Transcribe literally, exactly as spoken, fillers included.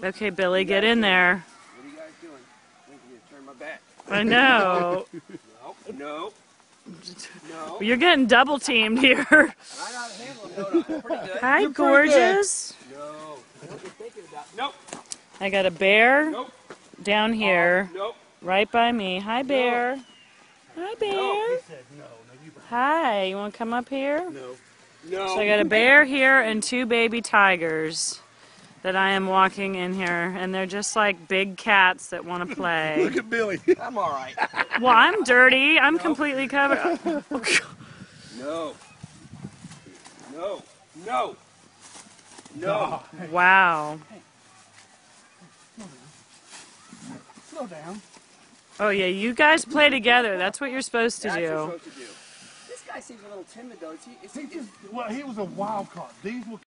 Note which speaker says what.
Speaker 1: Okay, Billy, get in there.
Speaker 2: What are you guys doing? I'm going to turn my back.
Speaker 1: I know.
Speaker 2: No, no, no.
Speaker 1: You're getting double teamed here.
Speaker 2: I know how to handle it. No, no, I'm pretty good.
Speaker 1: Hi,
Speaker 2: You're
Speaker 1: gorgeous.
Speaker 2: No. What are you thinking about? Nope.
Speaker 1: I got a bear
Speaker 2: Nope.
Speaker 1: down here,
Speaker 2: Um, nope.
Speaker 1: right by me. Hi, bear.
Speaker 2: No.
Speaker 1: Hi, bear.
Speaker 2: No.
Speaker 3: He said no. No, you
Speaker 1: Hi, you want to come up here?
Speaker 2: No. No.
Speaker 1: So I got a bear here and two baby tigers that I am walking in here, and they're just like big cats that want to play.
Speaker 3: Look at Billy.
Speaker 2: I'm all right.
Speaker 1: Well, I'm dirty. I'm
Speaker 2: Nope.
Speaker 1: completely covered.
Speaker 2: No. No. No. No.
Speaker 1: Wow.
Speaker 3: Slow down.
Speaker 1: Oh, yeah, you guys play together. That's what you're supposed to
Speaker 2: That's what you're
Speaker 1: do.
Speaker 2: supposed to do. This guy seems a little timid, though. Is he, is he,
Speaker 3: He
Speaker 2: is,
Speaker 3: just, well, he was a wild card. These were